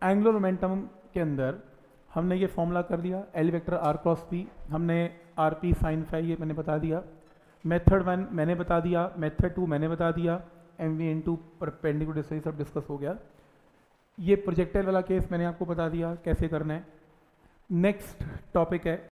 Angular momentum के अंदर हमने ये फॉर्मूला कर लिया, L vector R cross P, हमने आर पी साइन फाई ये मैंने बता दिया, मेथड 1 मैंने बता दिया, मेथड 2 मैंने बता दिया, M V into perpendicular distance सब डिस्कस हो गया। ये प्रोजेक्टाइल वाला केस मैंने आपको बता दिया कैसे करना है। नेक्स्ट टॉपिक है